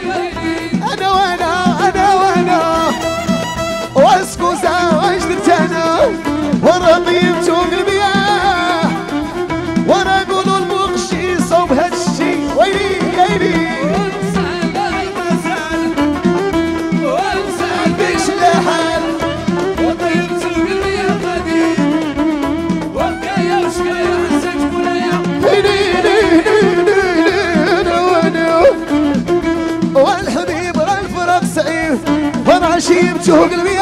انا وانا واسكوزا واش درت انا ورا ضيبتو قلبي ورا قولوا المغشي صوب هادشي ويلي يلي وانسى بيش الحال وضيبتو قلبي يا قديم وبكايا وشكايا حسيت مولايا والحبيب الفراق سعيد وانا شيبته قلبي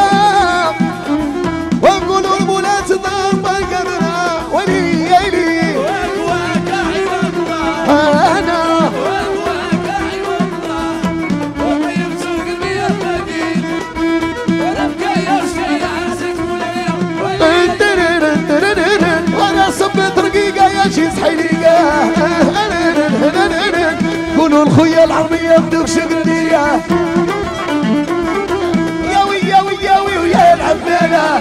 ونقولوا المولات ضربة قدرها ولي يلي واقواك عباد الله انا واقواك عباد الله وطيبتو قلبي يا قديم وانا بكايا وشكايا حسيت مولايا وانا صبت رقيقة يا شي صحيليقة قولوا الخويا العربية بدوك شقلية ياوي ويا العبالة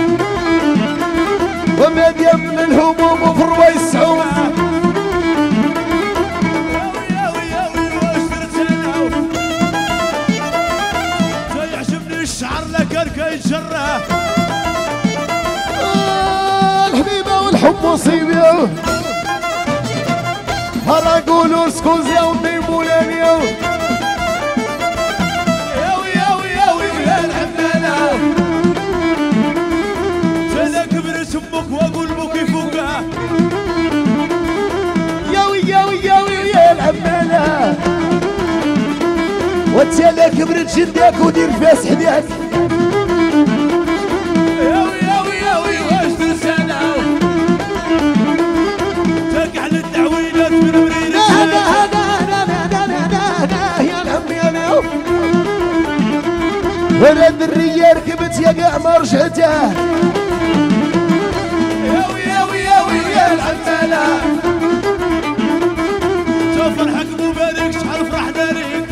ومادية من الهموم وفروة السعوم ياوي واش درت انا تا يعجبني الشعر لك كيتجرح الحبيبة والحب مصيبة هلا قولوا سكوزيا وميمولانيا ياوي يا العمالة تلا كبرت امك واقول بك يفوقها ياوي يا العمالة وتلا كبرت جدك ودير فاس حداك ياوي واش درت انا تقع للتعويلات من مريرك يا الهم يا الهم وانا الدرية ركبت يا قاع رجعته ياوي يا العمالة شوف فرحك مبارك شحال فرحنا ليك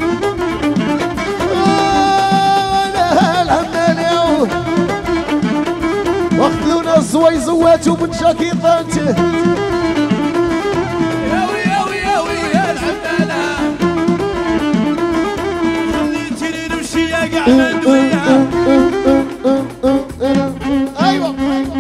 العمالة واخذونا الزويزوات ومن شاكيطانته ياوي يا العمالة خليتيني نمشي يا قاع مندوية ايوه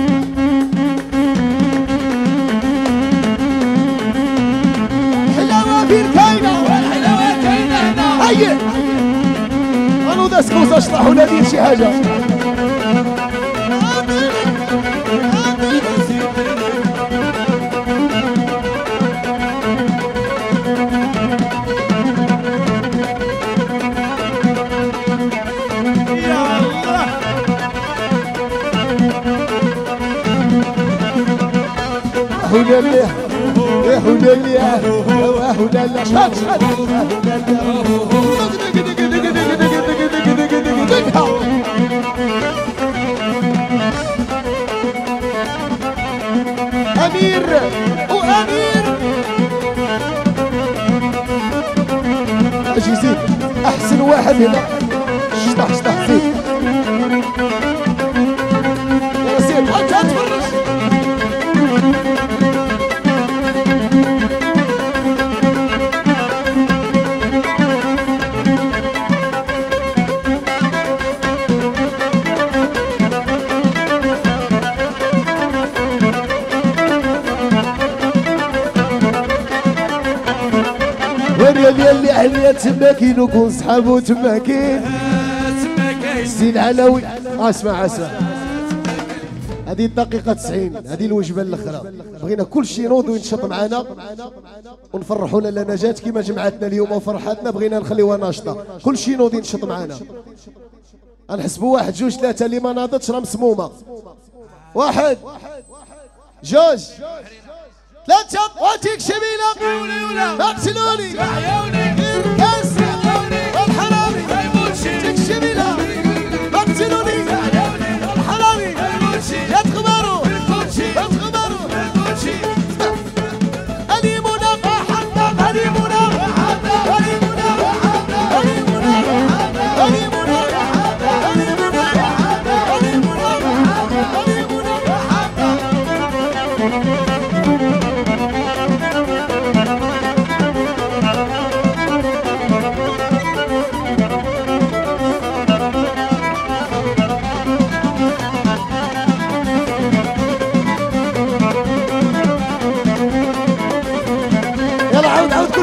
الحلاوة في الكاينة والحلاوة كاينة هنا هيا انو ذا سكوز اشطح ولا دير شي حاجة هولالي يا هولالي يا هولالي شاد أمير وأمير أجي زيد أحسن واحد هنا شطح زيد يا زيد أنت تفرج اللي عليا تماكين وكون صحابو تماكين سي العلوي اسمع هذه الدقيقة 90 هذه الوجبة الأخرى بغينا كل شيء ينوض وينشط معنا ونفرحوا لالا نجاة كما جمعتنا اليوم وفرحتنا بغينا نخليوها ناشطة كل شيء ينوض ينشط معنا غنحسبوا واحد جوج ثلاثة اللي ما ناضتش راه مسمومة واحد جوج ثلاثة واتيك شبيلة اقتلوني الكاس والحرامي تيك شبيلة اقتلوني الحرامي يا تخبروا أليمونا حتى أليمونا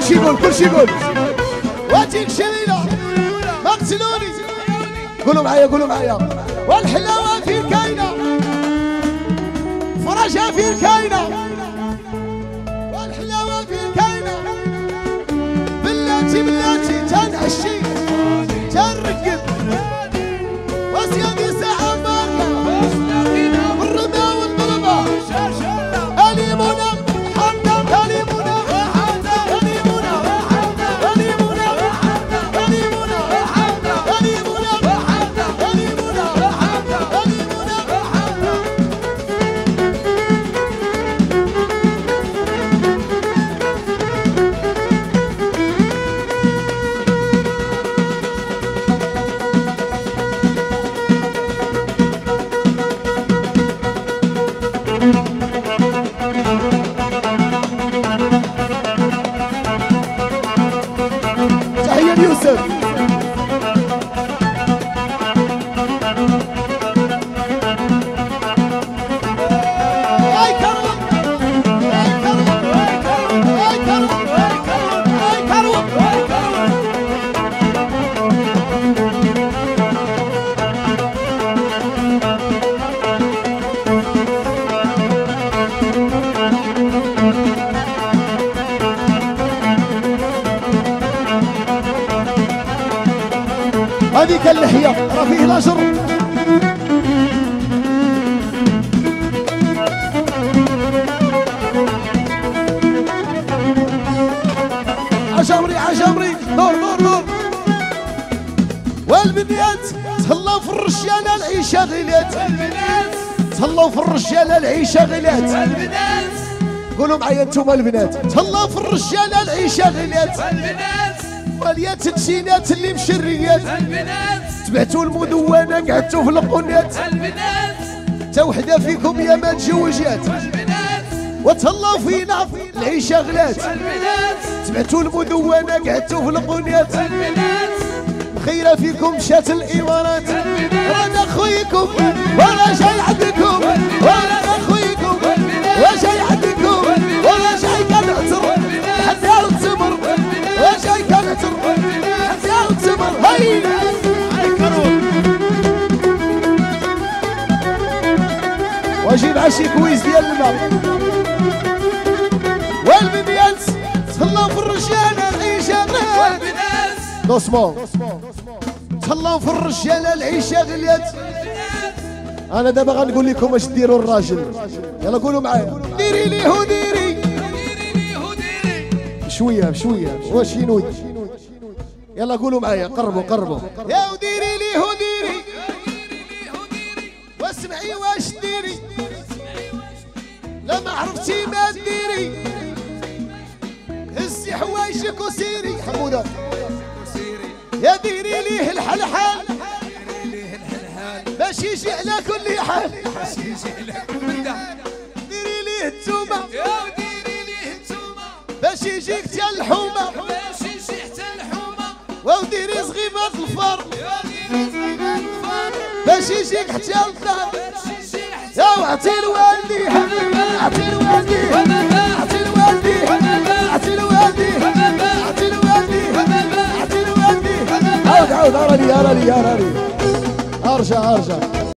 كلشي يقول كلشي يقول واتيك شليله مقتلوني قولوا معايا قولوا معايا والحلاوه في الكاينه فرجها في الكاينه والحلاوه في الكاينه بلاتي بلاتي تنعشي تنرقد وسيادي ساعه ماركه بالرضا والطلبه اليمونه حمدا اليمونه اليمونه اليمونه اليمونه تحية ليوسف هذيك اللحية راه فيه الأجر عجمري عجمري دور دور دور والبنيات تهلاو في الرجالة العيشة غلات تهلاو في الرجالة العيشة غلات قولوا معايا انتوما البنات تهلاو في الرجالة العيشة غلات واليات الجينات اللي مشريات تبعتوا المدونة قعدتوا في القنات تا وحدة فيكم يا ما تزوجات وتهلاو فينا العيشة غلات تبعتوا المدونة قعدتوا في القنات خيرة فيكم مشات الإمارات وانا خويكم وانا جاي عندكم وانا خويكم وجاي عندكم وانا جاي كنعتر حتى التمر وجاي كنعتر حتى التمر هاي واجيب عشي كويس ديال الماء والبنيات تهلاو في الرجالة العيشة غلات دوسمون تهلاو في الرجالة العيشة غلات انا دابا غنقول لكم اش ديروا الراجل يلا قولوا معايا ديري ليه وديري بشويه بشويه واش ينوي يلا قولوا معايا قربوا قربوا يا وديري ليه وديري واسمعي واش ديري لا ما عرفتي ما ديري هزي حوايجك وسيري حموده يا ديري ليه الحلحال باش يجي على كل حال ديري ليه التومه باش يجيك حتى الحومه وديري صغيبه الفرن باش يجيك حتى الدار يا وعطي لوالدي اعطي لوالدي اعطي لوالدي اعطي لوالدي اعطي لوالدي اعطي لوالدي عاود عاود اراني اراني اراني ارجع ارجع